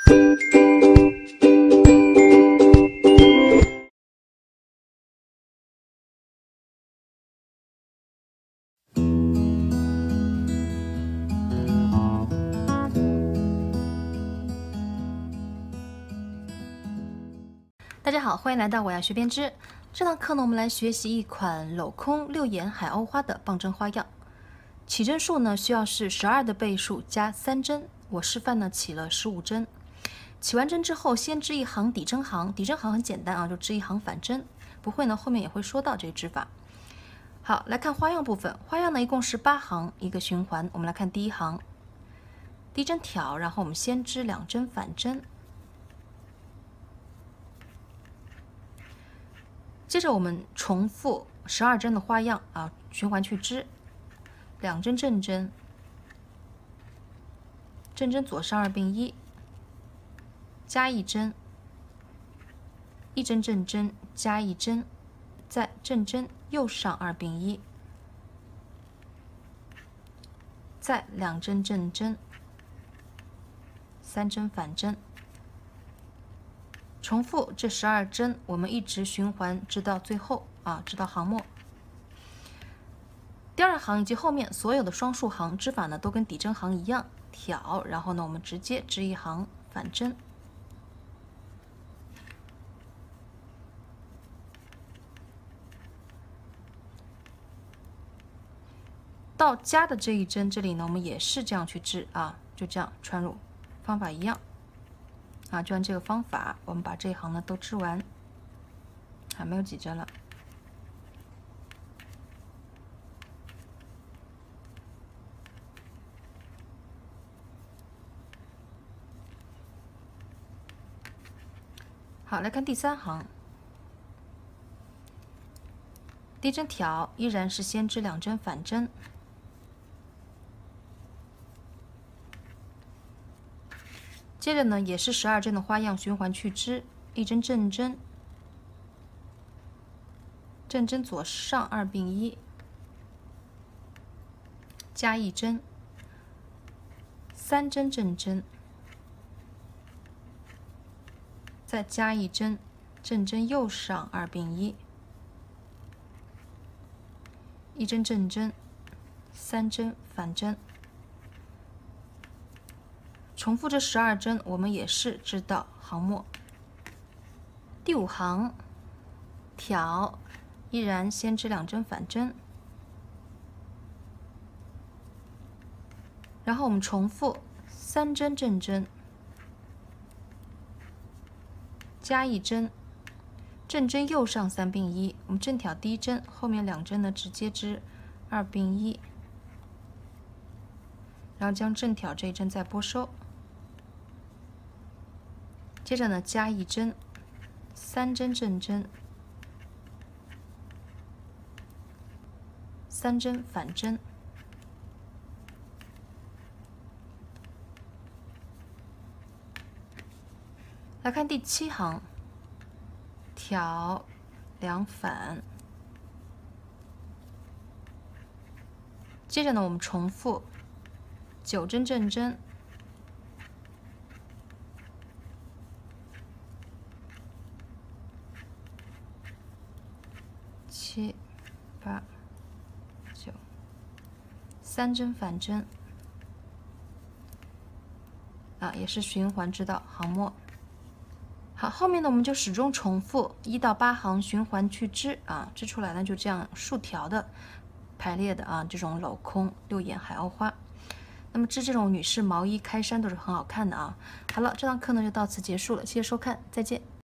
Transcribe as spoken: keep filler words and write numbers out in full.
大家好，欢迎来到我要学编织。这堂课呢，我们来学习一款镂空六眼海鸥花的棒针花样。起针数呢，需要是十二的倍数加三针。我示范呢起了十五针。起完针之后，先织一行底针行。底针行很简单啊，就织一行反针。不会呢，后面也会说到这个织法。好，来看花样部分。花样呢一共是八行一个循环。我们来看第一行，第一针挑，然后我们先织两针反针。接着我们重复十二针的花样啊，循环去织，两针正针，正针左上二并一，加一针，一针正针加一针，再正针右上二并一，再两针正针，三针反针。重复这十二针，我们一直循环织到最后啊，织到行末。第二行以及后面所有的双数行织法呢，都跟底针行一样，挑，然后呢，我们直接织一行反针。到加的这一针，这里呢，我们也是这样去织啊，就这样穿入，方法一样。啊，就按这个方法，我们把这一行呢都织完，还没有几针了。好，来看第三行，第一针挑依然是先织两针反针。接着呢，也是十二针的花样循环去织，一针正针，正针左上二并一，加一针，三针正针，再加一针，正针右上二并一，一针正针，三针反针。重复这十二针，我们也是织到行末。第五行，挑，依然先织两针反针，然后我们重复三针正针，加一针，正针右上三并一，我们正挑第一针，后面两针呢直接织二并一，然后将正挑这一针再拨收。接着呢，加一针，三针正针，三针反针。来看第七行，挑两反。接着呢，我们重复九针正针。七、八、九，三针反针，啊，也是循环织到行末。好，后面呢我们就始终重复一到八行循环去织啊，织出来呢就这样竖条的排列的啊，这种镂空六眼海鸥花。那么织这种女士毛衣开衫都是很好看的啊。好了，这堂课呢就到此结束了，谢谢收看，再见。